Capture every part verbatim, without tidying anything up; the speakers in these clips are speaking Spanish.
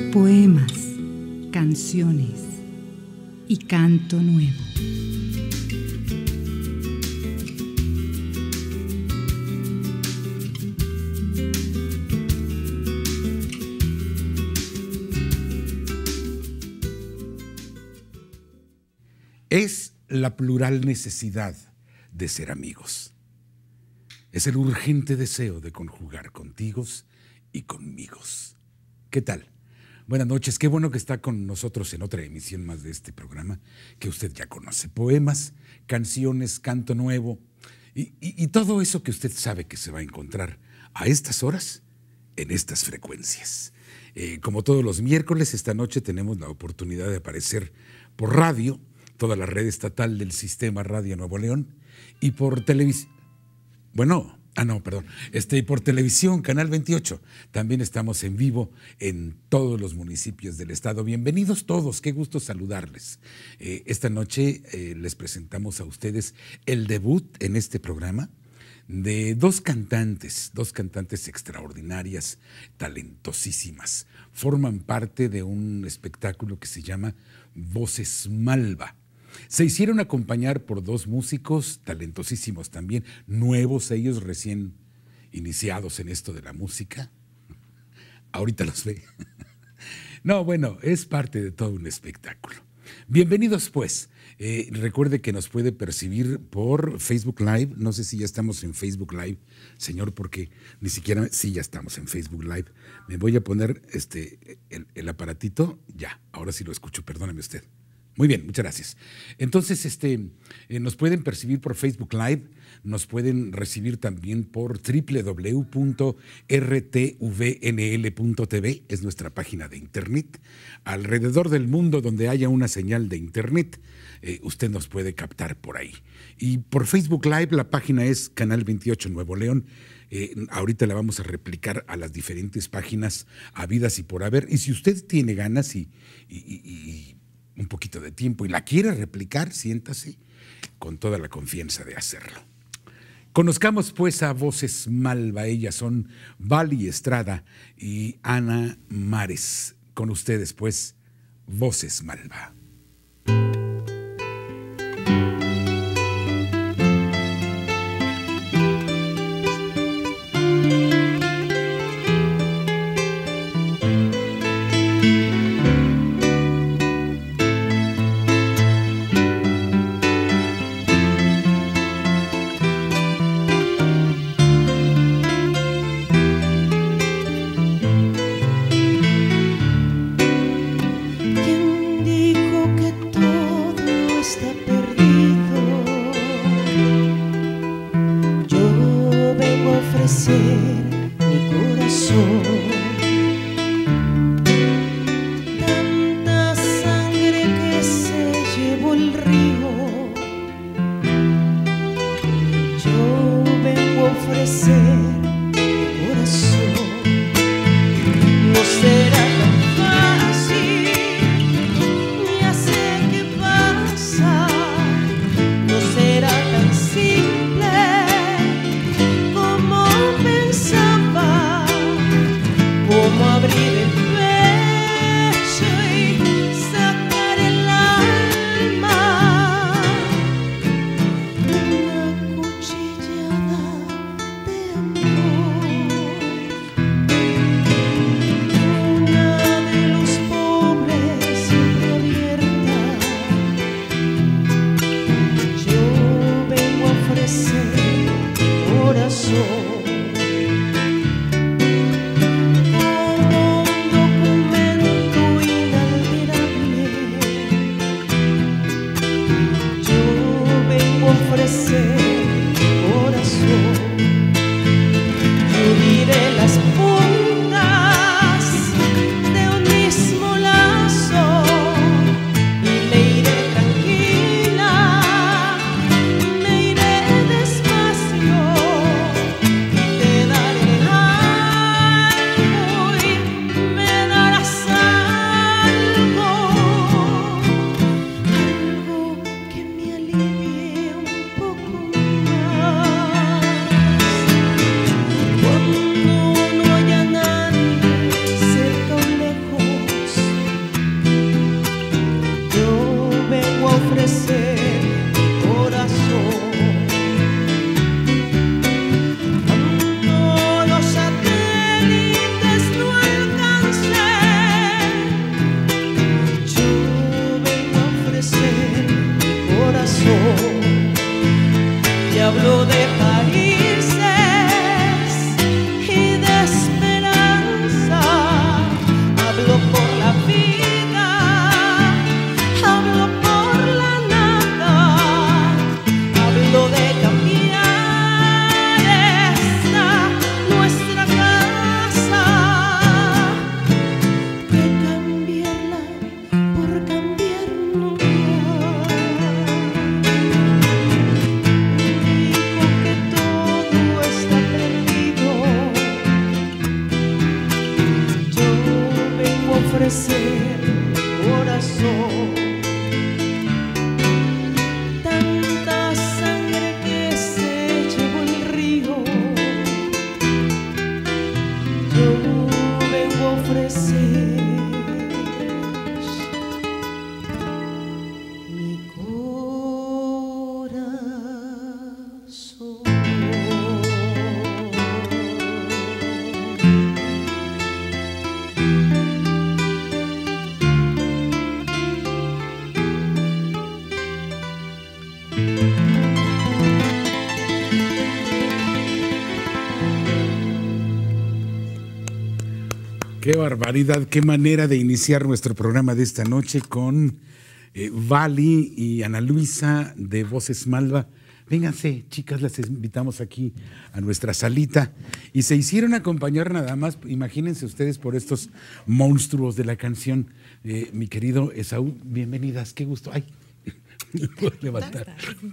Poemas, canciones y canto nuevo. Es la plural necesidad de ser amigos. Es el urgente deseo de conjugar contigos y conmigos. ¿Qué tal? Buenas noches, qué bueno que está con nosotros en otra emisión más de este programa que usted ya conoce. Poemas, canciones, canto nuevo y, y, y todo eso que usted sabe que se va a encontrar a estas horas en estas frecuencias. Eh, como todos los miércoles, esta noche tenemos la oportunidad de aparecer por radio, toda la red estatal del Sistema Radio Nuevo León, y por televisión, bueno, ah no, perdón, este, y por televisión, Canal veintiocho, también estamos en vivo en todos los municipios del estado. Bienvenidos todos, qué gusto saludarles. Eh, esta noche eh, les presentamos a ustedes el debut en este programa de dos cantantes, dos cantantes extraordinarias, talentosísimas. Forman parte de un espectáculo que se llama Voces Malva. Se hicieron acompañar por dos músicos talentosísimos también, nuevos ellos, recién iniciados en esto de la música. Ahorita los ve. No, bueno, es parte de todo un espectáculo. Bienvenidos pues. Eh, recuerde que nos puede percibir por Facebook Live. No sé si ya estamos en Facebook Live, señor, porque ni siquiera... Sí, ya estamos en Facebook Live. Me voy a poner este, el, el aparatito. Ya, ahora sí lo escucho, perdóneme usted. Muy bien, muchas gracias. Entonces, este, eh, nos pueden percibir por Facebook Live, nos pueden recibir también por doble u doble u doble u punto r t v n l punto t v, es nuestra página de internet. Alrededor del mundo donde haya una señal de internet, eh, usted nos puede captar por ahí. Y por Facebook Live la página es Canal veintiocho Nuevo León. Eh, ahorita la vamos a replicar a las diferentes páginas habidas y por haber. Y si usted tiene ganas y... y, y, y un poquito de tiempo y la quiere replicar, siéntase con toda la confianza de hacerlo. Conozcamos pues a Voces Malva. Ellas son Vali Estrada y Ana Mares. Con ustedes pues, Voces Malva. ¿Quién dijo ofrecer corazón. Tanta sangre que se llevó el río, yo vengo a ofrecer mi corazón. Qué barbaridad, qué manera de iniciar nuestro programa de esta noche con eh, Vali y Ana Luisa de Voces Malva. Vénganse, chicas, las invitamos aquí a nuestra salita y se hicieron acompañar nada más, imagínense ustedes, por estos monstruos de la canción. Eh, mi querido Esaú, bienvenidas, qué gusto. Ay, me puedo levantar.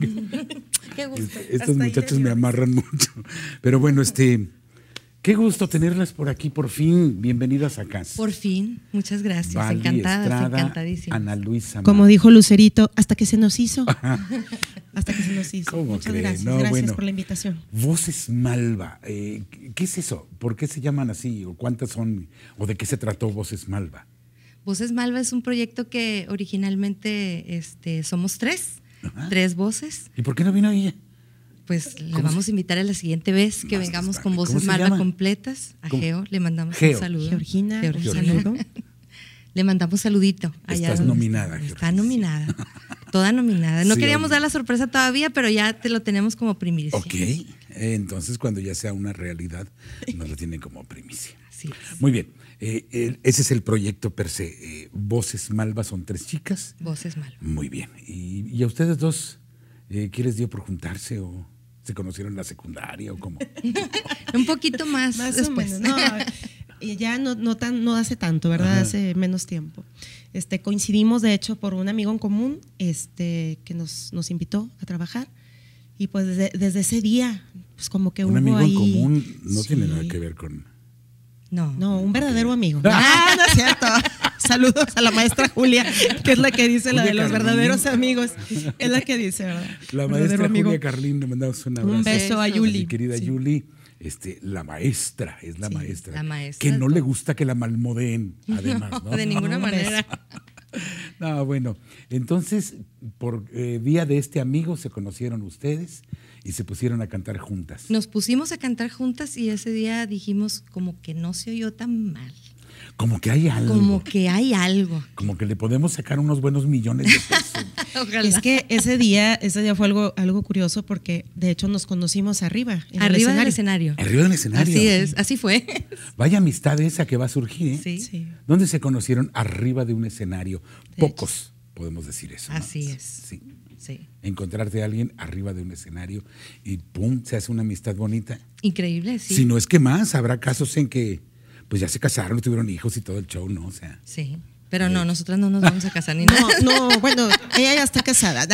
Qué gusto. Estos Hasta muchachos me amarran mucho. Pero bueno, este... Qué gusto tenerlas por aquí, por fin. Bienvenidas a casa. Por fin, muchas gracias. Vali Encantadas, Estrada, encantadísimas. Ana Luisa. Como Mar. dijo Lucerito, hasta que se nos hizo. Hasta que se nos hizo. ¿Cómo Muchas cree? gracias. No, gracias bueno. por la invitación. Voces Malva. Eh, ¿Qué es eso? ¿Por qué se llaman así? ¿O cuántas son? ¿O de qué se trató Voces Malva? Voces Malva es un proyecto que originalmente este, somos tres, Ajá. tres voces. ¿Y por qué no vino ella? Pues la ¿Cómo vamos se- a invitar a la siguiente vez que Más vengamos tarde. con ¿Cómo Voces se Malva llama? completas. A ¿Cómo? Geo le mandamos Geo. un saludo. Georgina, Georgina. un saludo. Le mandamos saludito. allá Estás donde nominada, está. Está Georgina. nominada. Toda nominada. No Sí, queríamos oye. dar la sorpresa todavía, pero ya te lo tenemos como primicia. Ok. Eh, entonces, cuando ya sea una realidad, nos lo tienen como primicia. Así es. Muy bien. Eh, el- ese es el proyecto per se. Eh, Voces Malva son tres chicas. Voces Malva. Muy bien. ¿Y, y a ustedes dos eh, qué les dio por juntarse o se conocieron en la secundaria o cómo? Un poquito más, Más o después. menos. No, y ya no, no, tan, no hace tanto, ¿verdad? Ajá. Hace menos tiempo. Este, coincidimos, de hecho, por un amigo en común este, que nos, nos invitó a trabajar. Y pues desde, desde ese día, pues como que Un hubo amigo ahí... en común no Sí. tiene nada que ver con... No. No, un verdadero amigo. Ah, no es cierto. Saludos a la maestra Julia, que es la que dice la Julia de los Carlín. verdaderos amigos. Es la que dice, ¿verdad? La Verdadero maestra amigo. Julia Carlín, le mandamos un abrazo. Un beso a Beso. Yuli. Mi querida Sí. Yuli, este, la maestra, es la Sí, maestra. la maestra Que de no le todo. gusta que la malmodeen, además, ¿no? De ninguna Un manera. No, bueno, entonces, por eh, vía de este amigo se conocieron ustedes y se pusieron a cantar juntas. Nos pusimos a cantar juntas y ese día dijimos como que no se oyó tan mal. Como que hay algo. Como que hay algo. Como que le podemos sacar unos buenos millones de pesos. Ojalá. Es que ese día, ese día fue algo, algo curioso porque de hecho nos conocimos arriba. En el Arriba del escenario. escenario. Arriba del escenario. Así es, así fue. Vaya amistad esa que va a surgir, ¿eh? Sí. Sí. ¿Dónde se conocieron? Arriba de un escenario. De Pocos podemos decir eso, ¿no? Así es. Sí. Sí. Encontrarte a alguien arriba de un escenario y pum, se hace una amistad bonita. Increíble, sí. Si no es que más, habrá casos en que pues ya se casaron, tuvieron hijos y todo el show, ¿no? O sea, Sí. Pero no, nosotras no nos vamos a casar ni nada. No, no, bueno, ella ya está casada.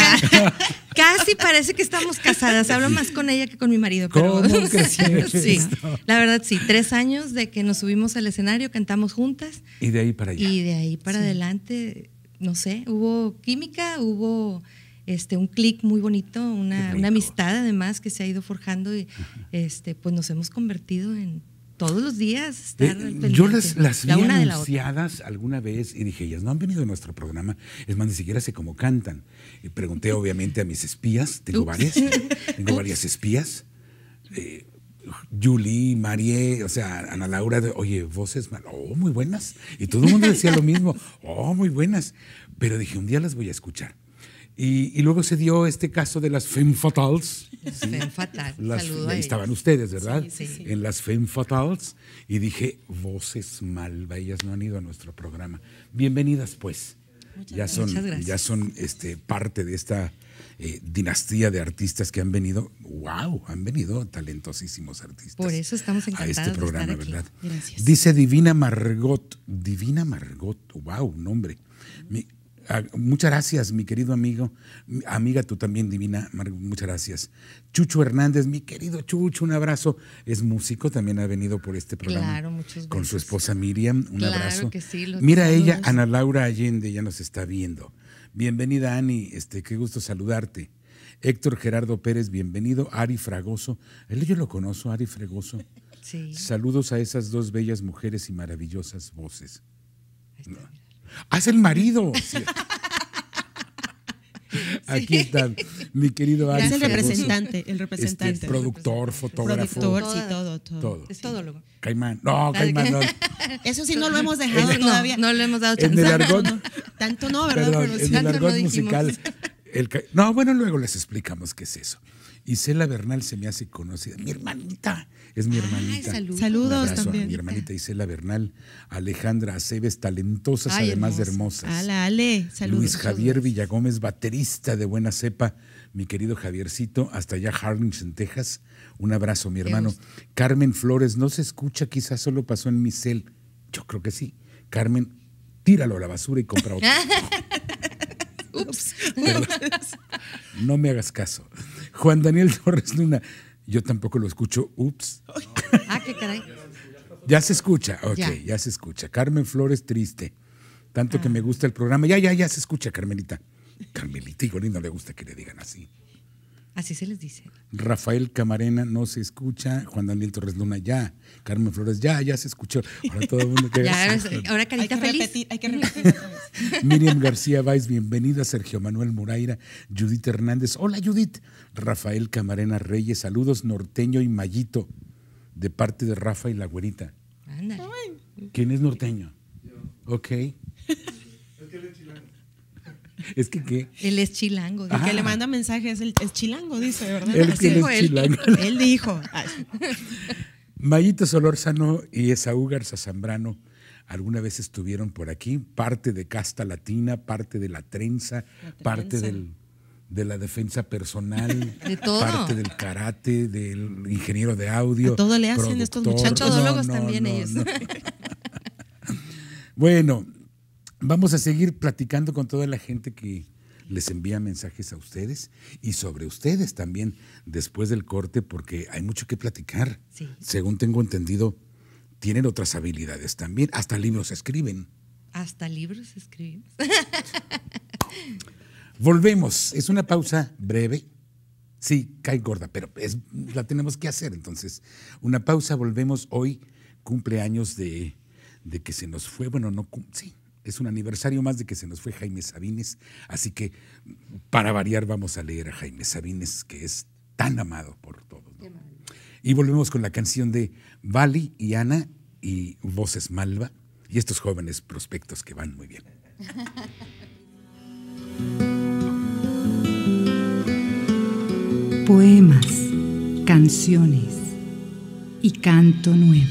Casi parece que estamos casadas. Hablo más con ella que con mi marido. Pero, ¿Cómo crees sí, esto? la verdad sí. Tres años de que nos subimos al escenario, cantamos juntas y de ahí para allá. y de ahí para Sí. adelante, no sé, hubo química, hubo este un clic muy bonito, Qué una, rico. una amistad además que se ha ido forjando y este pues nos hemos convertido en todos los días estar Eh, al yo pendiente, las, las vi la una de la otra. anunciadas alguna vez y dije, ellas no han venido a nuestro programa, es más, ni siquiera sé cómo cantan. Y pregunté obviamente a mis espías, tengo Ups. varias, tengo varias espías, eh, Julie, Marie, o sea, Ana Laura, de, oye, voces, mal- oh, muy buenas. Y todo el mundo decía lo mismo, oh, muy buenas. Pero dije, un día las voy a escuchar. Y, y luego se dio este caso de las Femme Fatales. Las Femme Fatales, Las- saludo a ahí ellas. estaban ustedes, ¿verdad? Sí, sí. En las Femme Fatales. Y dije, Voces Malva, ellas no han ido a nuestro programa. Bienvenidas, pues. ya son, Muchas gracias. ya son este, parte de esta eh, dinastía de artistas que han venido. ¡Wow! Han venido talentosísimos artistas. Por eso estamos a encantadas este de programa, estar aquí. ¿verdad? Gracias. Dice Divina Margot. Divina Margot. ¡Wow! Nombre. Mi- Ah, muchas gracias, mi querido amigo. Amiga, tú también, divina. Muchas gracias. Chucho Hernández, mi querido Chucho, un abrazo. Es músico, también ha venido por este programa. Claro, muchos con su besos. esposa Miriam. Un Claro abrazo. que sí, los Mira, ella, saludos. Ana Laura Allende, ya nos está viendo. Bienvenida, Ani. Este, qué gusto saludarte. Héctor Gerardo Pérez, bienvenido. Ari Fragoso. Él yo lo conozco, Ari Fragoso. Sí. Saludos a esas dos bellas mujeres y maravillosas voces. Ahí está, mira. Ah, es el marido. Sí. Aquí está mi querido Ari Es el Fragoso. representante, el representante. Este, productor, fotógrafo. Productor, Todo. sí, todo, todo. Todo. Es todólogo. Caimán. No, Dale, Caimán no. Eso sí no lo hemos dejado No, todavía. no le hemos dado En chance. el argot, Tanto no, ¿verdad? perdón, Pero sí. en el Tanto no argot dijimos. musical. el ca- no, bueno, luego les explicamos qué es eso. Isela Bernal se me hace conocida. Mi hermanita. Es mi Ay, hermanita. saludos. Saludos Un abrazo a también. mi hermanita Isela Bernal, Alejandra Aceves, talentosas Ay, además de hermosa. hermosas. Ala, Ale, saludos. Luis Javier Villagómez, baterista de buena cepa, mi querido Javiercito, hasta allá Harlingen, Texas. Un abrazo, mi hermano. gusto. Carmen Flores, no se escucha, quizás solo pasó en mi cel. Yo creo que sí. Carmen, tíralo a la basura y compra otro. Ups. Perdón. No me hagas caso. Juan Daniel Torres Luna, yo tampoco lo escucho. Ups. Ah, qué caray. Ya se escucha, ok, ya, Ya. se escucha. Carmen Flores, triste. Tanto que me gusta el programa. Ya, ya, ya se escucha, Carmelita. Carmelita, igual y no le gusta que le digan así. Así se les dice. Rafael Camarena, no se escucha. Juan Daniel Torres Luna, ya. Carmen Flores, ya, ya se escuchó. Ahora todo el mundo que Ya, sí. ahora Hay carita que feliz. repetir, hay que repetir otra vez. Miriam García Valls, bienvenida. Sergio Manuel Moraira, Judith Hernández. Hola, Judith. Rafael Camarena Reyes, saludos, Norteño y Mayito, de parte de Rafa y la güerita. Ándale. ¿Quién es norteño? Ok. Es que qué. Él es chilango. El que Ah. le manda mensajes es, el, es chilango, dice, ¿verdad? Él Así que él dijo es él. chilango. Él dijo. Ay, Mayito Solórzano y Esaú Garza Zambrano alguna vez estuvieron por aquí, parte de Casta Latina, parte de la trenza, parte trenza. del, de la defensa personal, De todo. parte del karate, del ingeniero de audio. A todo le hacen estos productor. muchachos. Son todólogos también ellos. Bueno, vamos a seguir platicando con toda la gente que les envía mensajes a ustedes y sobre ustedes también después del corte, porque hay mucho que platicar. Sí. Según tengo entendido, tienen otras habilidades también, hasta libros escriben. Hasta libros escribimos. Volvemos, es una pausa breve. Sí, cae gorda, pero es, la tenemos que hacer. Entonces, una pausa, volvemos hoy, cumpleaños de, de que se nos fue, bueno, no, cum- sí, es un aniversario más de que se nos fue Jaime Sabines, así que para variar vamos a leer a Jaime Sabines, que es tan amado por todos, ¿no? Y volvemos con la canción de Vali y Ana y Voces Malva y estos jóvenes prospectos que van muy bien. Poemas, canciones y canto nuevo.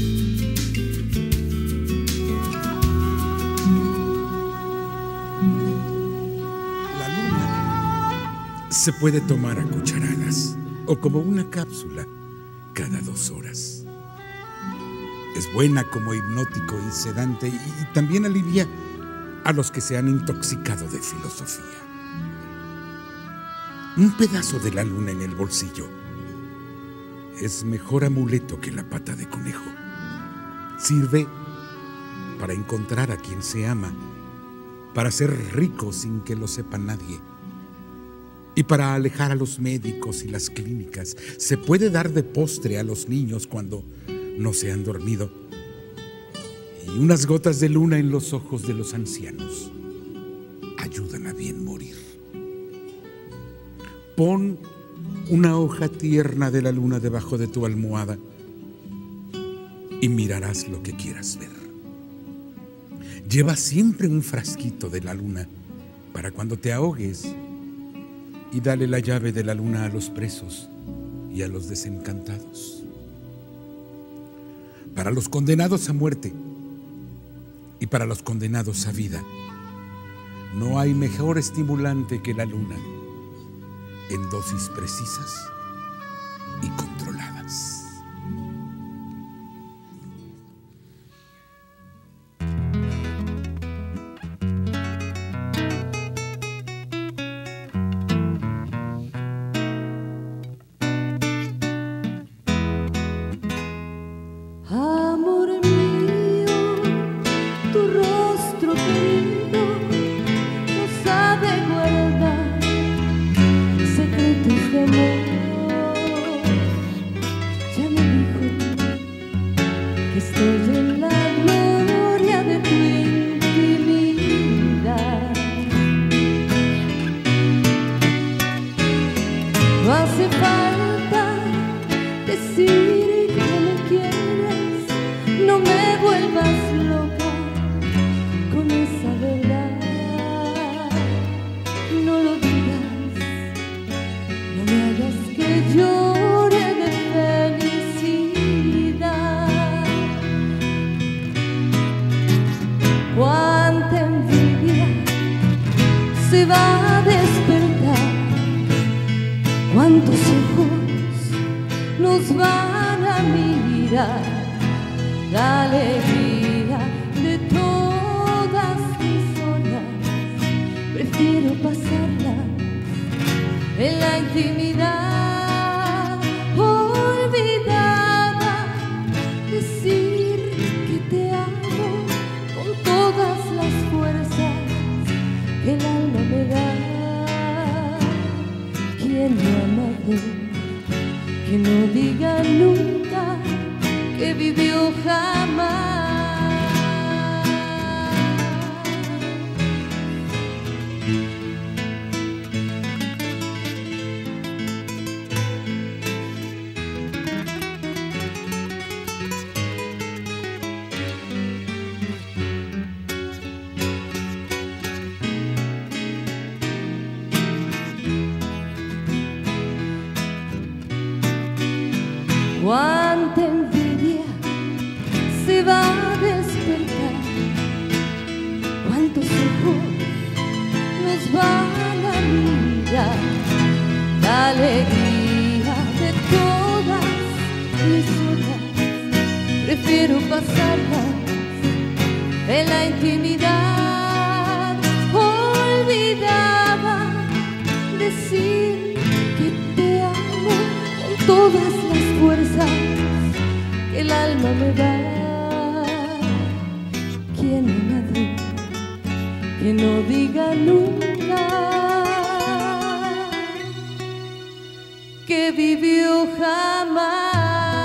La luna se puede tomar a cucharadas o como una cápsula cada dos horas. Es buena como hipnótico y sedante y, y también alivia a los que se han intoxicado de filosofía. Un pedazo de la luna en el bolsillo es mejor amuleto que la pata de conejo. Sirve para encontrar a quien se ama, para ser rico sin que lo sepa nadie y para alejar a los médicos y las clínicas. Se puede dar de postre a los niños cuando no se han dormido y unas gotas de luna en los ojos de los ancianos ayudan a bien morir. Pon una hoja tierna de la luna debajo de tu almohada y mirarás lo que quieras ver. Lleva siempre un frasquito de la luna para cuando te ahogues y dale la llave de la luna a los presos y a los desencantados. Para los condenados a muerte y para los condenados a vida, no hay mejor estimulante que la luna en dosis precisas y controladas. vida, la alegría de todas mis horas. Prefiero pasarla en la intimidad, olvidada, decir que te amo con todas las fuerzas que el alma me da. Quien me ha amado, que no diga nunca que vivió jamás. Cuánta envidia se va a despertar, cuántos ojos nos van a mirar, la alegría de todas mis horas. Prefiero pasarlas en la intimidad, olvidada, decir que te amo con todas las fuerzas que el alma me da. Quien me madre, que no diga nunca que vivió jamás.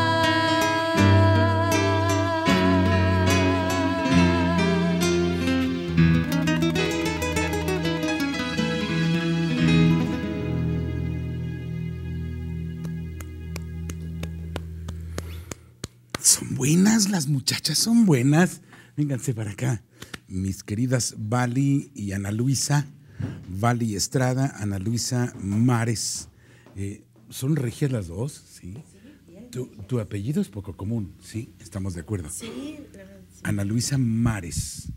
Son buenas, las muchachas son buenas. Vénganse para acá, mis queridas Vali y Ana Luisa. Vali Estrada, Ana Luisa Mares. Eh, ¿Son regias las dos? Sí. Tu, tu apellido es poco común, ¿sí? Estamos de acuerdo. Sí. Ana Luisa Mares.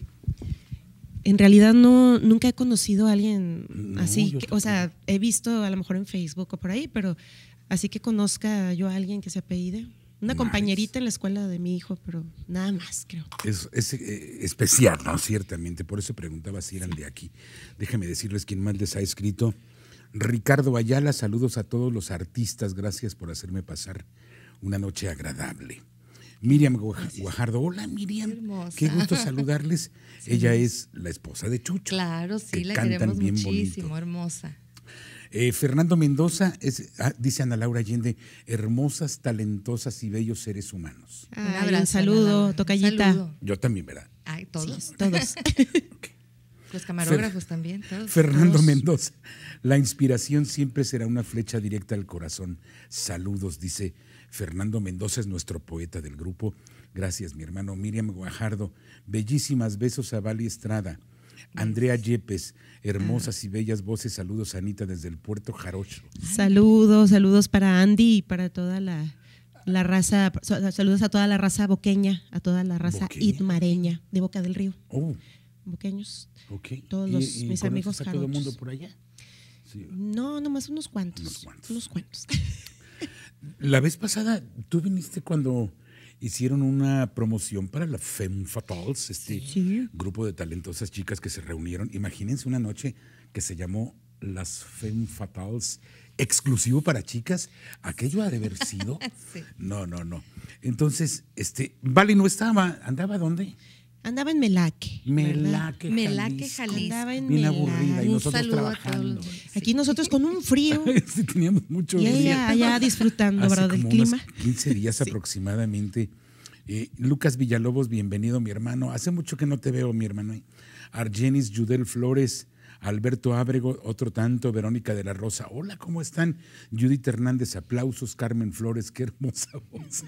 En realidad no, nunca he conocido a alguien No, así, yo que, o sea, he visto a lo mejor en Facebook o por ahí, pero así que conozca yo a alguien que se apellide. Una Mares. compañerita en la escuela de mi hijo, pero nada más, creo. Es, es eh, especial, ¿no? Ciertamente, por eso preguntaba si eran de aquí. Déjenme decirles quién más les ha escrito. Ricardo Ayala, saludos a todos los artistas, gracias por hacerme pasar una noche agradable. Miriam Guaj- Guajardo, hola Miriam, Hermosa. qué gusto saludarles. Sí. Ella es la esposa de Chucho. Claro, sí, que la cantan queremos bien muchísimo, bonito. hermosa. Eh, Fernando Mendoza, es, ah, dice Ana Laura Allende, hermosas, talentosas y bellos seres humanos. Un Ay, abrazo, un saludo, Ana. tocallita. Saludo. Yo también, ¿verdad? Ay, todos. Sí, todos. Los camarógrafos también, todos. Fernando Todos. Mendoza, la inspiración siempre será una flecha directa al corazón. Saludos, dice Fernando Mendoza, es nuestro poeta del grupo. Gracias, mi hermano. Miriam Guajardo, bellísimas besos a Vali Estrada. Andrea Yepes, hermosas y bellas voces. Saludos, Anita, desde el Puerto Jarocho. Saludos, saludos para Andy y para toda la, la raza, saludos a toda la raza boqueña, a toda la raza ¿Boqueña? itmareña de Boca del Río. Oh, Boqueños. ok. Todos ¿Y- los- y mis conoces amigos a todo el jarochos. mundo por allá? Sí. No, nomás unos cuantos. Unos cuantos. Unos cuantos. La vez pasada, tú viniste cuando hicieron una promoción para la Femme Fatales, este Sí. grupo de talentosas chicas que se reunieron. Imagínense una noche que se llamó Las Femme Fatales, exclusivo para chicas. ¿Aquello ha de haber sido? Sí. No, no, no. Entonces, este, Vali no estaba, ¿andaba dónde? Andaba en Melaque. ¿verdad? Melaque, Melaque, Jalisco. Jalisco. Andaba en Bien Melaque. aburrida y Un nosotros saludo a todos trabajando. los- Aquí nosotros con un frío Sí, teníamos mucho y frío. ella allá disfrutando, Hace ¿verdad? Del como unos clima. quince días aproximadamente. Eh, Lucas Villalobos, bienvenido, mi hermano. Hace mucho que no te veo, mi hermano. Argenis Judel Flores, Alberto Ábrego, otro tanto, Verónica de la Rosa. Hola, ¿cómo están? Judith Hernández, aplausos. Carmen Flores, qué hermosa voz.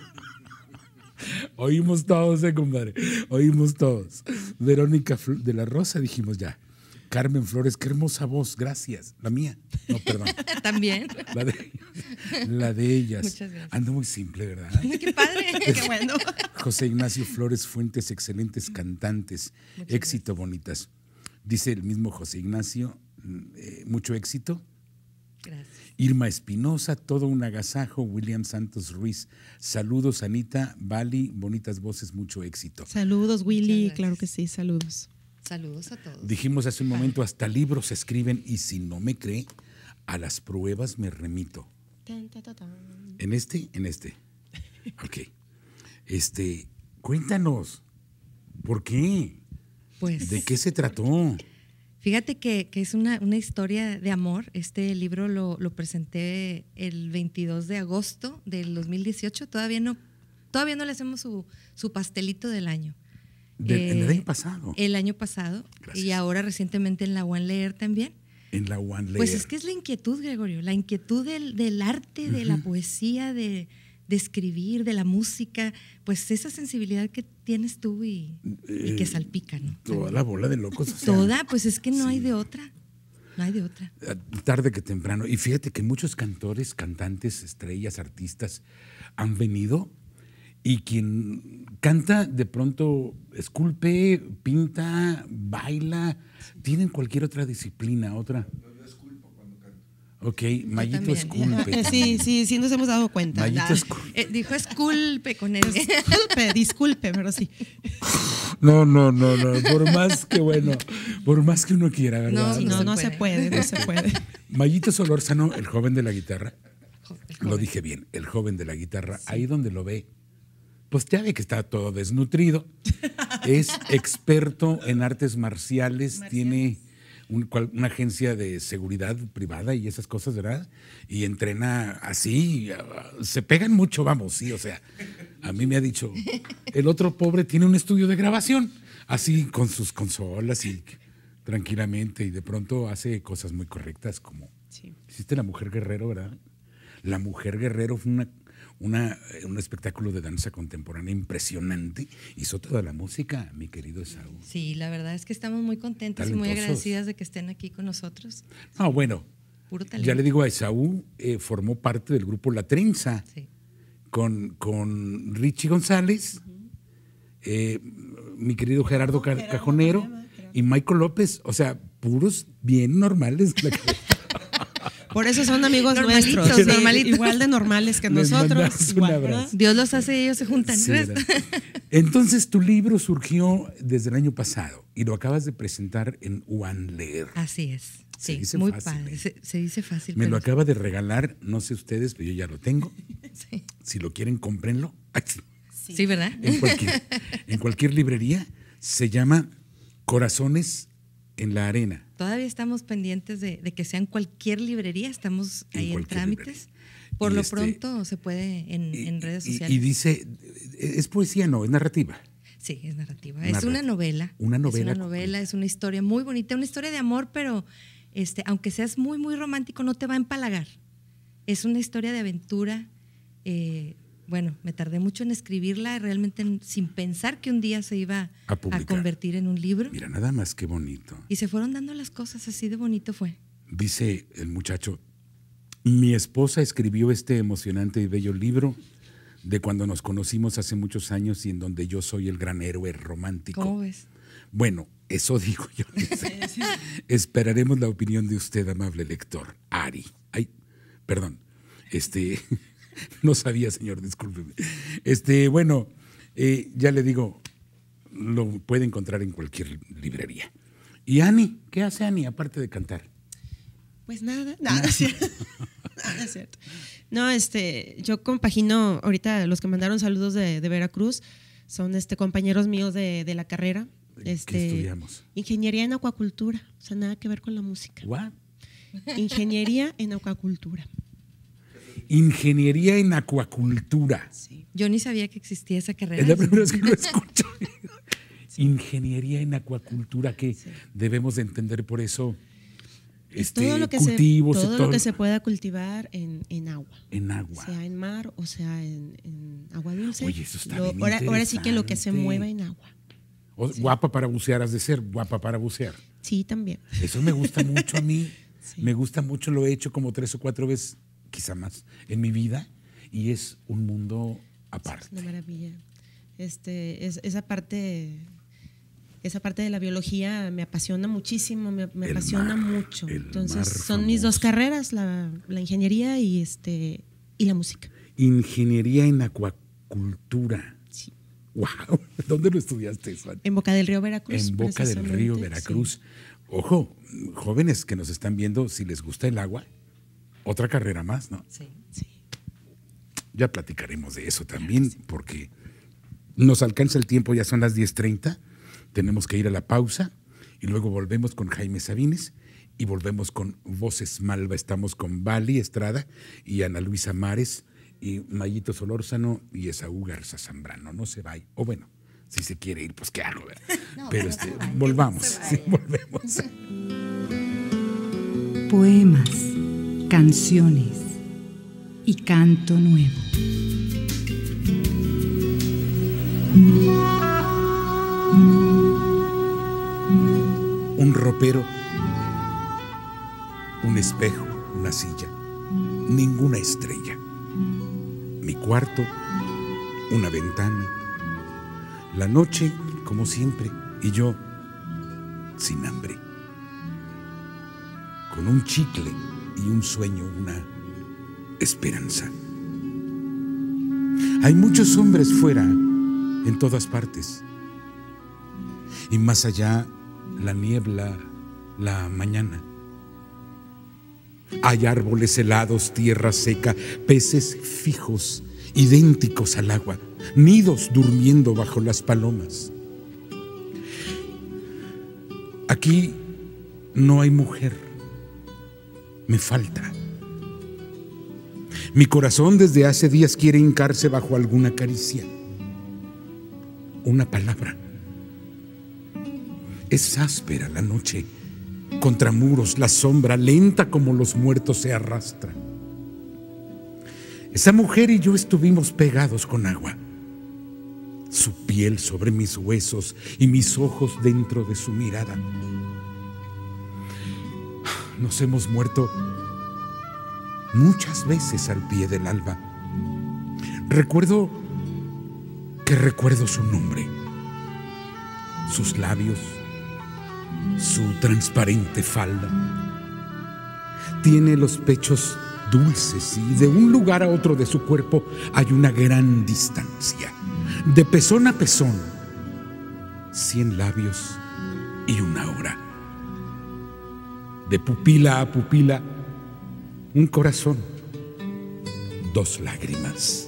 Oímos todos, eh, compadre. Oímos todos. Verónica Fl- de la Rosa, dijimos ya. Carmen Flores, qué hermosa voz, gracias. La mía. No, perdón. También. La de, la de ellas. Muchas gracias. Ando muy simple, ¿verdad? Qué padre. Qué bueno. José Ignacio Flores Fuentes, excelentes cantantes. Éxito, bonitas. Dice el mismo José Ignacio, eh, mucho éxito. Gracias. Irma Espinosa, todo un agasajo. William Santos Ruiz, saludos Anita, Vali, bonitas voces, mucho éxito. Saludos, Willy, gracias. claro que sí, saludos. Saludos a todos. Dijimos hace un momento, hasta libros se escriben y si no me cree, a las pruebas me remito. Tan, ta, ta, tan. En este, en este. Ok. Este, cuéntanos, ¿por qué? Pues, ¿De qué se trató? fíjate que, que es una, una historia de amor. Este libro lo, lo presenté el veintidós de agosto del dos mil dieciocho. Todavía no, todavía no le hacemos su, su pastelito del año. De- en el Eh, año pasado. El año pasado. Gracias. Y ahora recientemente en la One Leer también. En la One Leer. Pues es que es la inquietud, Gregorio, la inquietud del, del arte, de la poesía, de, de escribir, de la música, pues esa sensibilidad que tienes tú y, y que Eh, salpica, ¿no? Toda la bola de locos. o sea, Toda, pues es que no sí. hay de otra, no hay de otra. Tarde que temprano. Y fíjate que muchos cantores, cantantes, estrellas, artistas han venido y quien canta de pronto esculpe, pinta, baila, tienen cualquier otra disciplina, otra. Ok, Mayito también. esculpe. Eh, Sí, sí, sí nos hemos dado cuenta. Mayito Ah, esculpe. Eh, dijo esculpe con él. Disculpe, disculpe, pero sí. No, no, no, no. Por más que bueno, por más que uno quiera, ¿verdad? No, Sí, no, se no se puede. puede, no se puede. Mayito Solórzano, el joven de la guitarra. El Lo joven. dije bien, el joven de la guitarra, ahí donde lo ve, pues ya ve que está todo desnutrido. Es experto en artes marciales, tiene un- cual- una agencia de seguridad privada y esas cosas, ¿verdad? Y entrena así, ah, se pegan mucho, vamos, sí, o sea, a mí me ha dicho, el otro pobre tiene un estudio de grabación, así con sus consolas y tranquilamente, y de pronto hace cosas muy correctas como... Sí. Hiciste La Mujer Guerrero, ¿verdad? La Mujer Guerrero fue una, una, eh, un espectáculo de danza contemporánea impresionante. Hizo toda la música, mi querido Esaú. Sí, la verdad es que estamos muy contentas y muy Talentosos. agradecidas de que estén aquí con nosotros. Ah, bueno, Puro talento. ya le digo a Esaú, eh, formó parte del grupo La Trenza Sí. con, con Richie González, eh, mi querido Gerardo Ca- Gerardo Cajonero Cajonero, Gerardo. y Michael López. O sea, puros bien normales. Por eso son amigos Normalitos, nuestros, sí, normalitos. igual de normales que Les nosotros. mandamos un igual, abrazo. ¿verdad? Dios los hace y ellos se juntan. Sí, ¿ves? ¿verdad? Entonces, tu libro surgió desde el año pasado y lo acabas de presentar en One Leer. Así es. Se Sí, dice muy fácil, padre. ¿eh? Se, se dice fácil. Me lo pero- acaba de regalar, no sé ustedes, pero yo ya lo tengo. Sí. Si lo quieren, cómprenlo. Ay, sí. Sí, ¿verdad? En cualquier, en cualquier librería. Se llama Corazones en la Arena. Todavía estamos pendientes de, de que sea en cualquier librería. Estamos En ahí en cualquier trámites. librería. Por Y lo este- pronto se puede en, Y- en redes y- sociales. Y, dice, es poesía, no, es narrativa. Sí, es narrativa. Narrativa. Es una novela. Una novela. Es una novela, es una historia muy bonita, una historia de amor, pero este, aunque seas muy, muy romántico, no te va a empalagar. Es una historia de aventura. eh, bueno, me tardé mucho en escribirla, realmente en- sin pensar que un día se iba A a, publicar. convertir en un libro. Mira, nada más que bonito. Y se fueron dando las cosas, así de bonito fue. Dice el muchacho, mi esposa escribió este emocionante y bello libro de cuando nos conocimos hace muchos años y en donde yo soy el gran héroe romántico. ¿Cómo ves? Bueno, eso digo yo. Esperaremos la opinión de usted, amable lector. Ari. Ay, perdón. Este, no sabía, señor, discúlpeme. Este, bueno, eh, ya le digo, lo puede encontrar en cualquier librería. ¿Y Ani? ¿Qué hace Ani aparte de cantar? Pues nada, nada, es cierto. Nada, es cierto. No, este, yo compagino, ahorita los que mandaron saludos de, de Veracruz son este compañeros míos de, de la carrera. ¿Qué Este, estudiamos? Ingeniería en acuacultura, o sea, nada que ver con la música. ¿What? Ingeniería en acuacultura. Ingeniería en acuacultura. Sí. Yo ni sabía que existía esa carrera. Es la primera vez que lo escucho. Ingeniería en acuacultura, que debemos de entender por eso este, todo lo que cultivos se, y todo todo lo que se pueda cultivar en, en agua. en agua. Sea en mar o sea en, en agua dulce. Oye, eso está Lo- bien ahora, ahora sí que lo que se interesante. mueva en agua. O- Guapa para bucear, has de ser guapa para bucear. Sí, también. Eso me gusta mucho a mí. Sí. Me gusta mucho, lo he hecho como tres o cuatro veces, quizá más, en mi vida. Y es un mundo aparte. Una maravilla. Este, es, esa parte esa parte de la biología me apasiona muchísimo, me, me El apasiona mar, mucho. el Entonces mar son mis dos famoso. carreras, la, la ingeniería y, este, y la música. Ingeniería en acuacultura. Sí. ¡Wow! ¿Dónde lo estudiaste eso? En Boca del Río, Veracruz. En Boca del Río, precisamente, Veracruz. sí. Ojo, jóvenes que nos están viendo, si les gusta el agua, otra carrera más, ¿no? Sí. Sí. Ya platicaremos de eso también, porque nos alcanza el tiempo, ya son las diez treinta, tenemos que ir a la pausa y luego volvemos con Jaime Sabines y volvemos con Voces Malva. Estamos con Vali Estrada y Ana Luisa Mares y Mayito Solórzano y Esaú Garza Zambrano. No se vaya. O bueno, si se quiere ir, pues qué hago, ¿verdad? No, Pero no este, se vaya, volvamos, no se vaya. sí, volvemos. Poemas, canciones y canto nuevo. Un ropero, un espejo, una silla, ninguna estrella. Mi cuarto, una ventana, la noche como siempre y yo sin hambre. Con un chicle y un sueño, una esperanza. Hay muchos hombres fuera, en todas partes. Y más allá, la niebla, la mañana. Hay árboles helados, tierra seca, peces fijos, idénticos al agua, nidos durmiendo bajo las palomas. Aquí no hay mujer, me falta. Mi corazón desde hace días quiere hincarse bajo alguna caricia, una palabra. Es áspera la noche, contra muros la sombra, lenta como los muertos se arrastra. Esa mujer y yo estuvimos pegados con agua, su piel sobre mis huesos y mis ojos dentro de su mirada. Nos hemos muerto muchas veces al pie del alba. Recuerdo que recuerdo su nombre, sus labios, su transparente falda. Tiene los pechos dulces y de un lugar a otro de su cuerpo hay una gran distancia. De pezón a pezón, cien labios y una hora. De pupila a pupila, un corazón, dos lágrimas.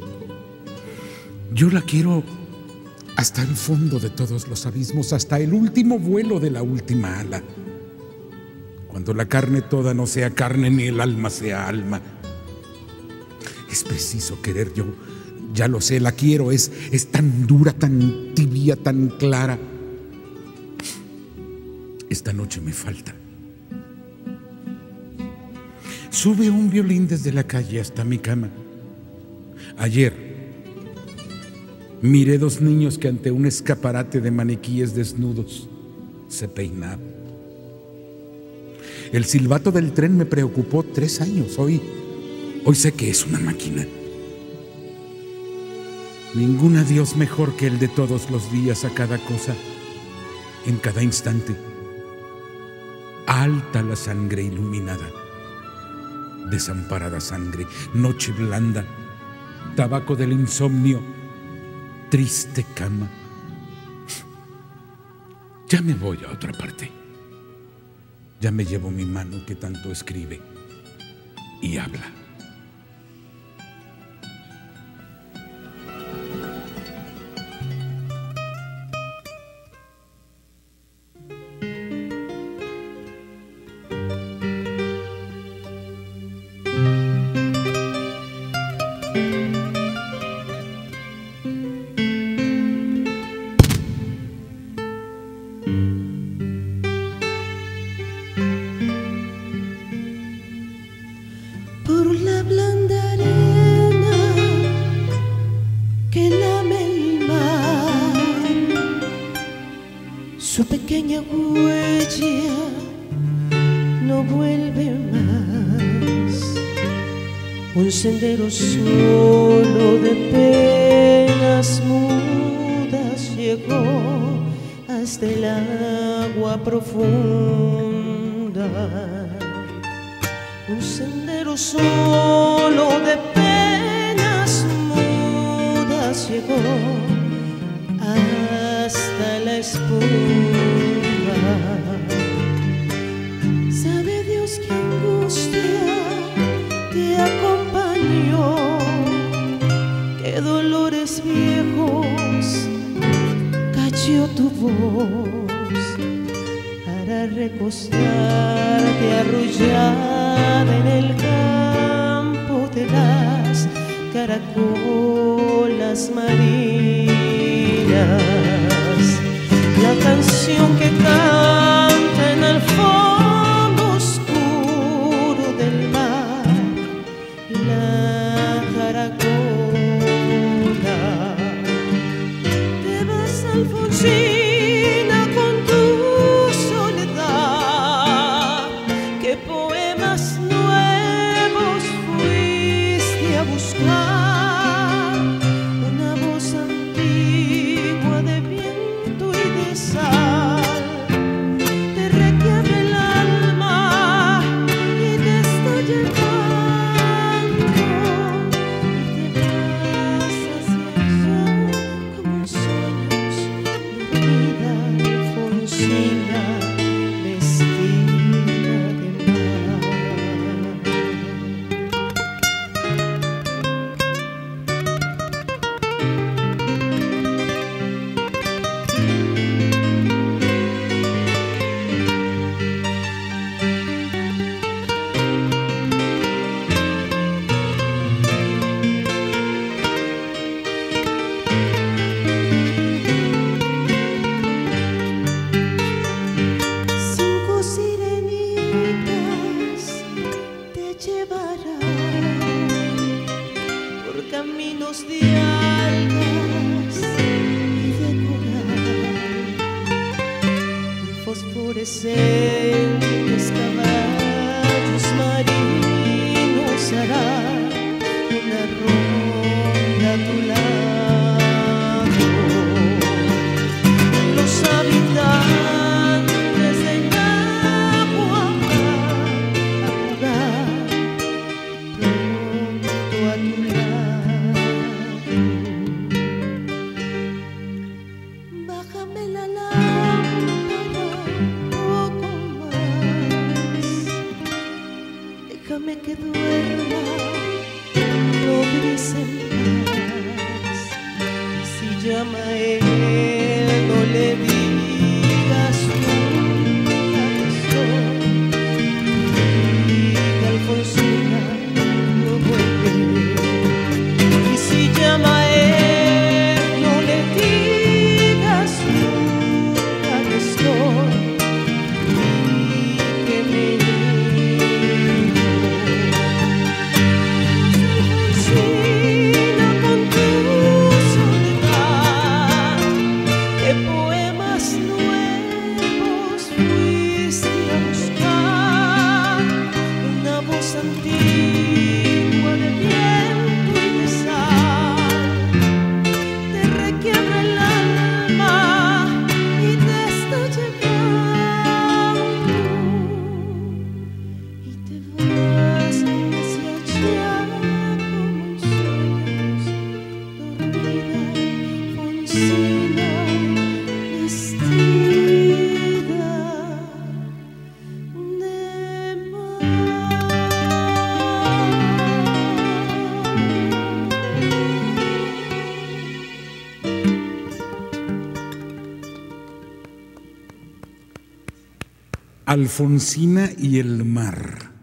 Yo la quiero hasta el fondo de todos los abismos, hasta el último vuelo de la última ala. Cuando la carne toda no sea carne ni el alma sea alma. Es preciso querer, yo ya lo sé, la quiero, es, es tan dura, tan tibia, tan clara. Esta noche me falta. Sube un violín desde la calle hasta mi cama. Ayer miré dos niños que ante un escaparate de maniquíes desnudos se peinaban. El silbato del tren me preocupó tres años. Hoy, hoy sé que es una máquina. Ningún adiós mejor que el de todos los días a cada cosa, en cada instante. Alta la sangre iluminada, desamparada sangre, noche blanda, tabaco del insomnio, triste cama. Ya me voy a otra parte. Ya me llevo mi mano que tanto escribe y habla. Por la blanda arena que lame el mar, su pequeña huella no vuelve más. Un sendero solo de penas mudas llegó a aguas del agua profunda. Un sendero solo de penas mudas llegó hasta la espuma. Sabe Dios qué angustia te acompañó, qué dolores viejos cayó tu voz para recostarte arrullada en el campo de las caracolas marinas. La canción que canta en el fondo oscuro del mar, la caracola. Te vas, Alfonsina, con tu soledad. ¿Qué poemas nuevos fuiste a buscar? Una voz antigua de viento y de sal te requiebra el alma y te está llevando, y te vas hacia allá como en sueños, dormida Alfonsina, vestida de mar. Cinco sirenitas te llevarán por caminos de algas y de coral, y fosforescentes caballos marinos harán una ronda a tu lado. Los habitantes del agua van a jugar pronto a tu lado. Bájame la lámpara un poco más, déjame que duerma, no brisa en paz. Y si llama a él, no le digas nunca que soy. Diga, Alfonsina, no vuelve. Y si llama a él, no le digas nunca que estoy, y que me niego. Alfonsina, con tu soledad, qué poemas nuevos fuiste a buscar. Una voz antigua de viento y de sal te requiebra el alma y te está llevando, y te vas hacia allá como en sueños, dormida Alfonsina, vestida de mar. Alfonsina y el mar.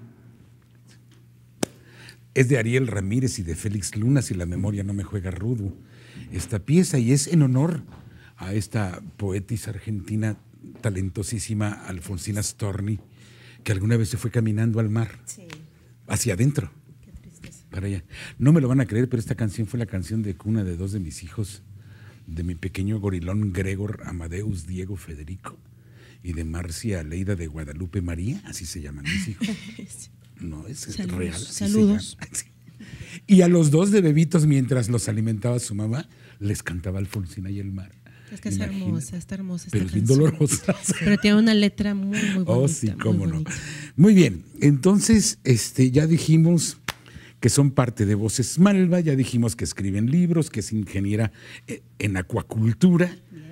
Es de Ariel Ramírez y de Félix Luna, si la memoria no me juega rudo, esta pieza, y es en honor a esta poetisa argentina talentosísima, Alfonsina Storni, que alguna vez se fue caminando al mar, hacia adentro, para allá. No me lo van a creer, pero esta canción fue la canción de cuna de dos de mis hijos, de mi pequeño gorilón Gregor Amadeus Diego Federico, y de Marcia Leida de Guadalupe María, así se llaman mis hijos. No, es Saludos. real. así Saludos. se llama. Y a los dos de bebitos, mientras los alimentaba su mamá, les cantaba Alfonsina y el mar. Es que es Imagínate. hermosa, está hermosa esta Pero es bien canción. dolorosa. Pero tiene una letra muy, muy bonita. Oh, sí, muy cómo no. bonita. Muy bien, entonces este, ya dijimos que son parte de Voces Malva, ya dijimos que escriben libros, que es ingeniera eh, en acuacultura.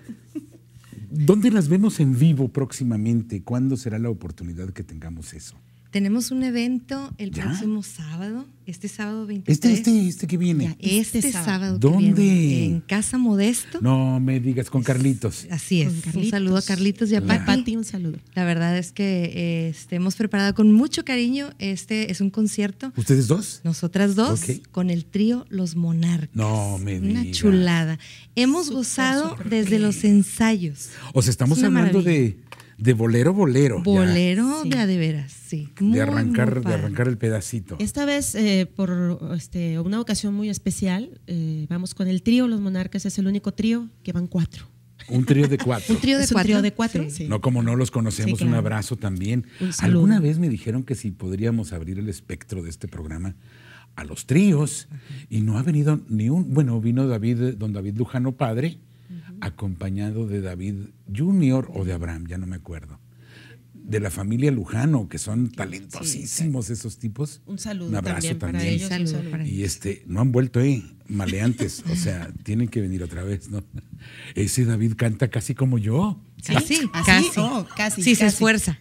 ¿Dónde las vemos en vivo próximamente? ¿Cuándo será la oportunidad que tengamos eso? Tenemos un evento el ¿Ya? próximo sábado, este sábado veintitrés. Este, este, este que viene. Ya. Este, Este sábado. sábado. que ¿Dónde? viene, en Casa Modesto. No me digas, con Carlitos. Así es. Con Un Carlitos. saludo a Carlitos y a Y a Pati. Pati, un saludo. La verdad es que eh, este, hemos preparado con mucho cariño. Este es un concierto. ¿Ustedes dos? Nosotras dos, Ok. con el trío Los Monarcas. No me Una digas. chulada. Hemos Súper, gozado súper desde los ensayos. O sea, estamos Es una hablando maravilla. de, de bolero, bolero. ya. Bolero Sí. de a de veras, sí. De Muy, arrancar, muy de padre. arrancar el pedacito. Esta vez, eh, por este, una ocasión muy especial, eh, vamos con el trío Los Monarcas. Es el único trío que van cuatro. Un trío de cuatro. Un trío de ¿Es un cuatro. trío de cuatro? Sí. Sí. No, como no los conocemos, Sí, un claro. abrazo también. Un saludo. Alguna vez me dijeron que si podríamos abrir el espectro de este programa a los tríos y no ha venido ni un, bueno, vino David, don David Lujano padre, acompañado de David Junior o de Abraham, ya no me acuerdo. De la familia Lujano, que son talentosísimos esos tipos. Un saludo Un abrazo también, para también. ellos. Saludo un saludo. para Y este, no han vuelto, eh, maleantes, o sea, tienen que venir otra vez, ¿no? Ese David canta casi como yo. Casi, ¿Así? casi. Oh, casi, Sí, se casi. esfuerza.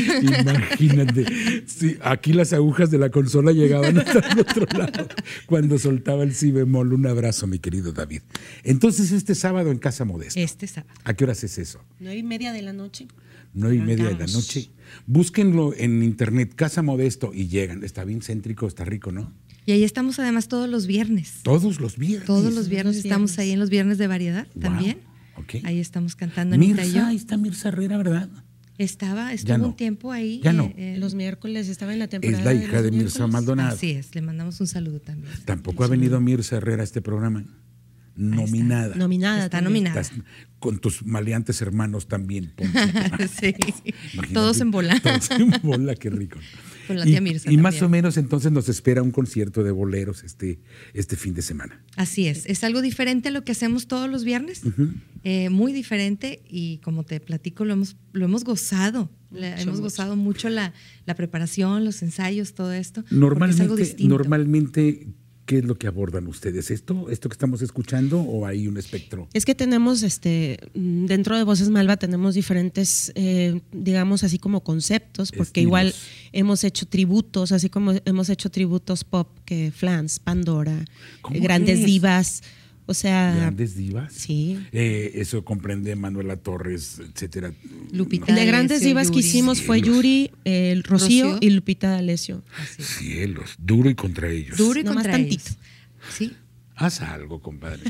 Imagínate, sí, aquí las agujas de la consola llegaban hasta el otro lado cuando soltaba el si bemol. Un abrazo, mi querido David. Entonces, este sábado en Casa Modesto. Este sábado. ¿A qué horas es eso? Nueve y media de la noche. Nueve y media de la Arrancamos. noche. Búsquenlo en internet, Casa Modesto, y llegan. Está bien céntrico, está rico, ¿no? Y ahí estamos además todos los viernes. Todos los viernes. Todos los viernes los estamos viernes. ahí en los viernes de variedad Wow, también. ok. Ahí estamos cantando Anita y yo. Mirza, ahí está Mirza Herrera, ¿verdad? Estaba, estuvo Ya no. un tiempo ahí. Ya no. eh, Los miércoles estaba en la temporada. Es la de hija los de Mirza miércoles. Maldonado. Así es, le mandamos un saludo también. Tampoco ha venido Mirza Herrera a este programa. Nominada. Nominada. Está también. nominada. Estás con tus maleantes hermanos también. Poncho. Sí. Imagínate, Todos en bola. Todos en bola, qué rico. Con la Y- tía Mirza Y, más también. o menos entonces nos espera un concierto de boleros este, este fin de semana. Así es, es algo diferente a lo que hacemos todos los viernes, eh, muy diferente y como te platico, lo hemos, lo hemos gozado, Le- Mucho, hemos mucho. gozado mucho la, la preparación, los ensayos, todo esto. porque es algo Normalmente, distinto. normalmente, ¿qué es lo que abordan ustedes? ¿Esto, esto que estamos escuchando o hay un espectro? Es que tenemos, este, mm, dentro de Voces Malva tenemos diferentes, eh, digamos así como conceptos, porque Estilos. igual hemos hecho tributos, así como hemos hecho tributos pop, que Flans, Pandora, ¿Cómo eh, Grandes crees? Divas, o sea, ¿Grandes divas? sí. Eh, eso comprende Manuela Torres, etcétera. Lupita. De Grandes D'Alessio, Divas que Yuri. hicimos fue Cielos. Yuri, eh, el Rocío, Rocío. y Lupita D'Alessio. Así es. Cielos, duro y contra ellos. Duro y Nomás contra tantito. ellos. Sí, Haz algo, compadre.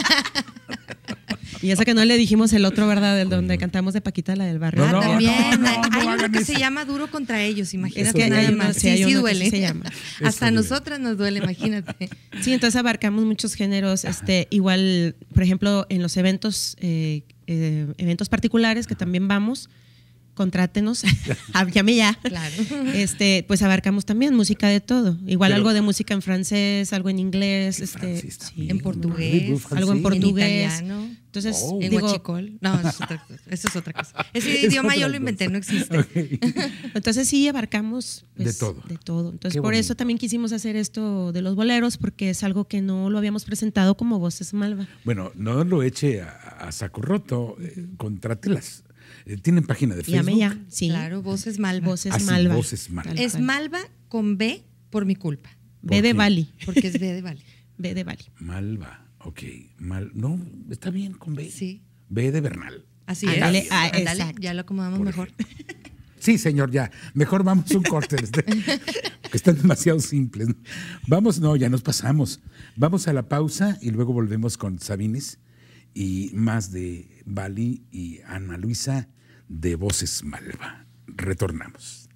Y eso que no le dijimos el otro, ¿verdad? El donde cantamos de Paquita, la del barrio. No, ah, no, también. no, no, hay no hay hagan uno que eso. se llama Duro contra ellos, imagínate Eso nada duele. más. Sí, Sí, hay sí, uno que duele. sí se llama. Hasta a duele. nosotras nos duele, imagínate. Sí, entonces abarcamos muchos géneros. Este, igual, por ejemplo, en los eventos, eh, eh, eventos particulares que también vamos, contrátenos, llame ya. Claro. Este, pues abarcamos también música de todo. Igual Pero- algo de música en francés, algo en inglés, En este, francés sí, también. En ¿no? portugués, algo en Sí. portugués. En italiano. Entonces, Oh. En digo, huachicol. No, eso es otra cosa. Eso es otra cosa. Ese Es idioma otra yo lo cosa. inventé, no existe. Ok. entonces sí abarcamos pues, De todo. de todo. Entonces Qué por bonito. eso también quisimos hacer esto de los boleros porque es algo que no lo habíamos presentado como Voces Malva. Bueno, no lo eche a, a saco roto, eh, contrátelas. Eh, ¿Tienen página de Facebook? Llame ya, sí. Claro, Voces Malva. Voces Ah, sí, Malva. Voces Malva. Tal Es cual. Malva con B por mi culpa. B de qué? Bali. Porque es B de Vale. B de Bali. Malva, ok. Mal, no, está bien con B. Sí. B de Bernal. Así Ándale, es. ah, Ándale, exacto. ya lo acomodamos Por mejor. Sí, señor, ya. Mejor vamos a un corte. Este, que están demasiado simples. Vamos, no, ya nos pasamos. Vamos a la pausa y luego volvemos con Sabines y más de Bali y Ana Luisa de Voces Malva. Retornamos.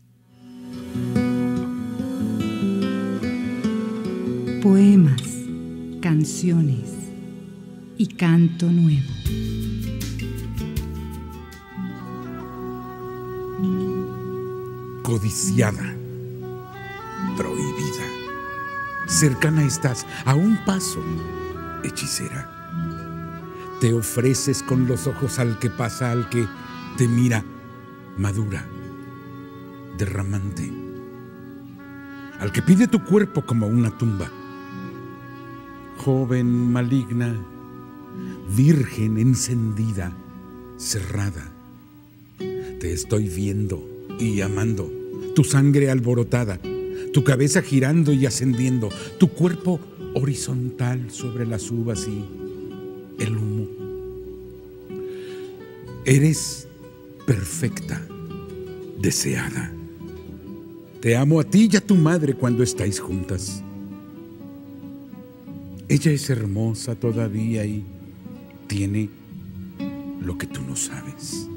Poemas, canciones y canto nuevo. Codiciada, prohibida. Cercana estás, a un paso, hechicera. te ofreces con los ojos al que pasa, al que te mira, madura, derramante, al que pide tu cuerpo como una tumba. Joven, maligna, virgen, encendida, cerrada, te estoy viendo y amando, tu sangre alborotada, tu cabeza girando y ascendiendo, tu cuerpo horizontal sobre las uvas y el humo. Eres perfecta, deseada. Te amo a ti y a tu madre cuando estáis juntas. Ella es hermosa todavía y tiene lo que tú no sabes.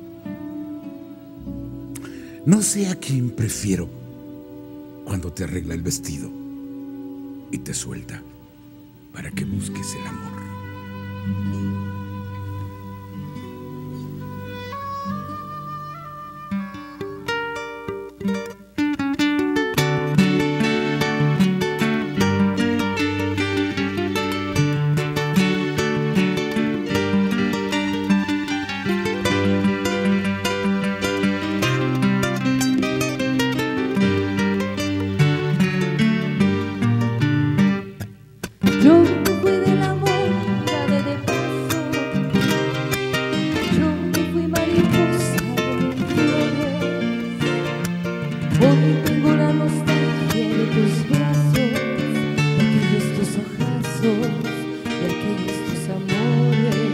No sé a quién prefiero cuando te arregla el vestido y te suelta para que busques el amor. Yo me fui del amor, ya de de paso. Yo me fui mariposa de mis flores. Hoy tengo la nostalgia de tus brazos, de aquellos tus ojazos, de aquellos tus amores.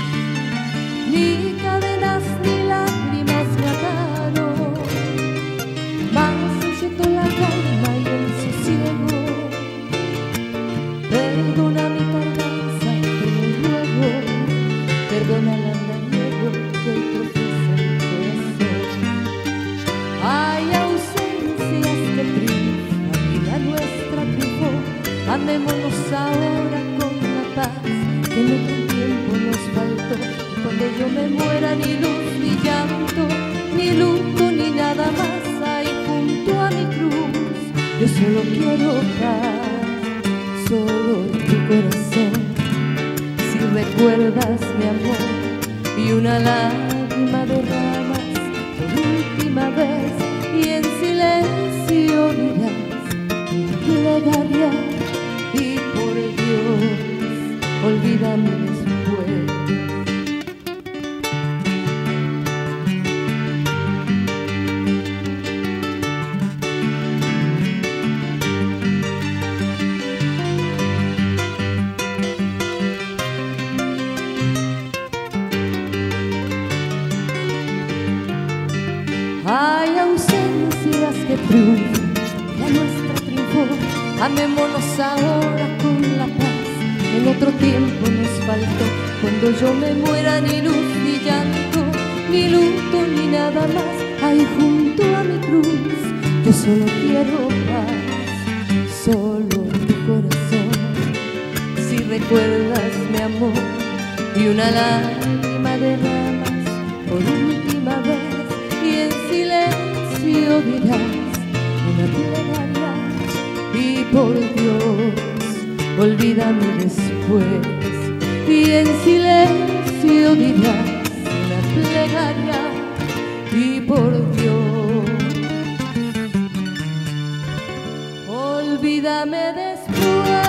Ni cadenas ni lágrimas me ataron, más huyendo la calma y el sosiego. Perdona mi tardanza, te lo ruego. Perdona el andariego que hoy tropieza mi corazón. Hay ausencias que triunfan y la nuestra triunfó. Andémonos ahora con la paz que en otro tiempo nos faltó. Y cuando yo me muera, ni luz, ni llanto, ni luto, ni nada más hay junto a mi cruz. Yo solo quiero paz, solo tu corazón. Si recuerdas mi amor y una lágrima derramas por última vez y en silencio dirás una plegaria y por Dios olvídame después. Hay ausencias que triunfan, la nuestra triunfó. Amémonos ahora con la paz, en otro tiempo nos faltó. Cuando yo me muera, ni luz, ni llanto, ni luto, ni nada más hay junto a mi cruz. Yo solo quiero paz, solo tu corazón. Si recuerdas mi amor y una lágrima derramas por última vez y en silencio dirás una plegaria y por Dios olvídame después. Y en silencio dirás una plegaria y por Dios olvídame después.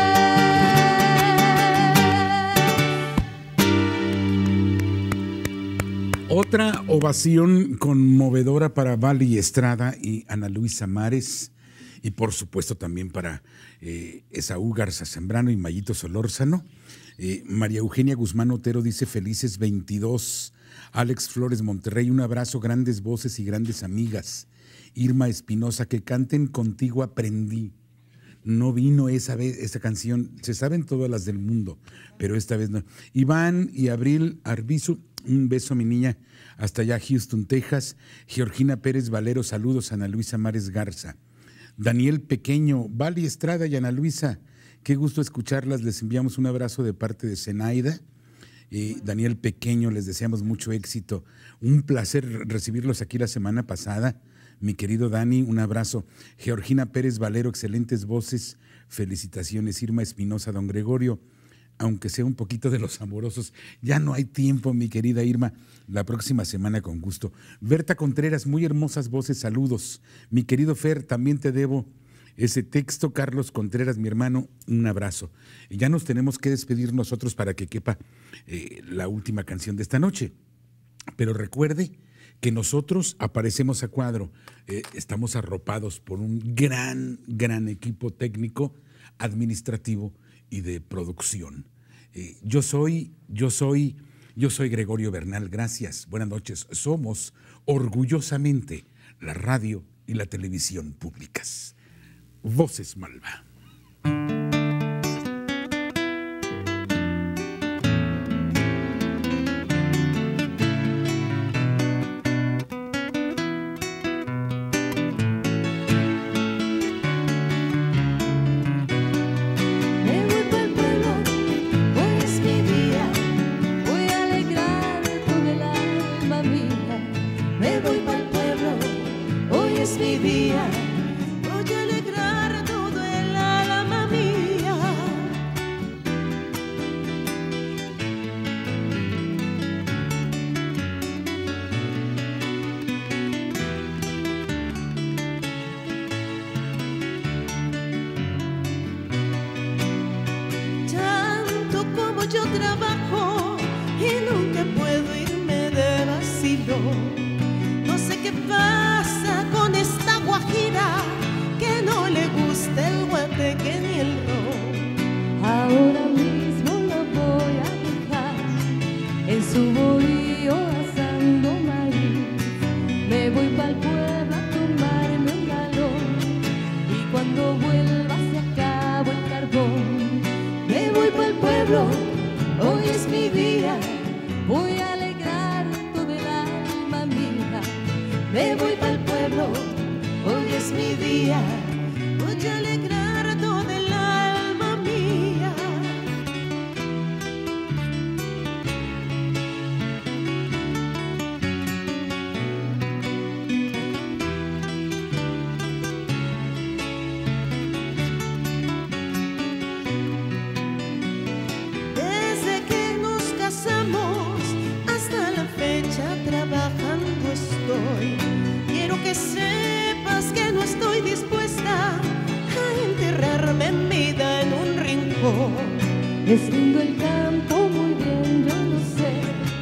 Otra ovación conmovedora para Vali Estrada y Ana Luisa Mares, y por supuesto también para eh, Esaú Garza Zambrano y Mayito Solórzano. Eh, María Eugenia Guzmán Otero dice felices veintidós. Alex Flores Monterrey, un abrazo, grandes voces y grandes amigas. Irma Espinosa, que canten contigo aprendí. No vino esa vez esa canción, se saben todas las del mundo, pero esta vez no. Iván y Abril Arbizu, un beso a mi niña, hasta allá Houston, Texas. Georgina Pérez Valero, saludos a Ana Luisa Mares Garza. Daniel Pequeño, Vali Estrada y Ana Luisa, qué gusto escucharlas, les enviamos un abrazo de parte de Zenaida. Eh, Daniel Pequeño, les deseamos mucho éxito. Un placer recibirlos aquí la semana pasada. Mi querido Dani, un abrazo. Georgina Pérez Valero, excelentes voces, felicitaciones. Irma Espinosa, don Gregorio, aunque sea un poquito de los amorosos. Ya no hay tiempo, mi querida Irma. La próxima semana con gusto. Berta Contreras, muy hermosas voces, saludos. Mi querido Fer, también te debo ese texto. Carlos Contreras, mi hermano, un abrazo. Y ya nos tenemos que despedir nosotros para que quepa eh, la última canción de esta noche. Pero recuerde que nosotros aparecemos a cuadro, eh, estamos arropados por un gran, gran equipo técnico, administrativo y de producción. Eh, yo soy, yo soy, yo soy Gregorio Bernal, gracias, buenas noches. Somos orgullosamente la radio y la televisión públicas. Voces Malva. Es lindo el campo, muy bien, yo lo sé,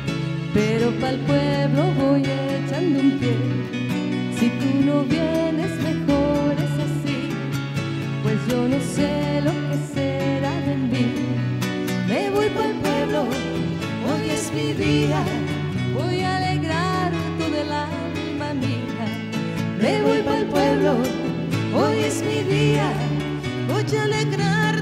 pero pa'l pueblo voy echando un pie. Si tú no vienes, mejor es así, pues yo no sé lo que será de mí. Me voy pa'l pueblo, hoy es mi día, voy a alegrar todo el alma mía. Me voy pa'l pueblo, hoy es mi día, voy a alegrar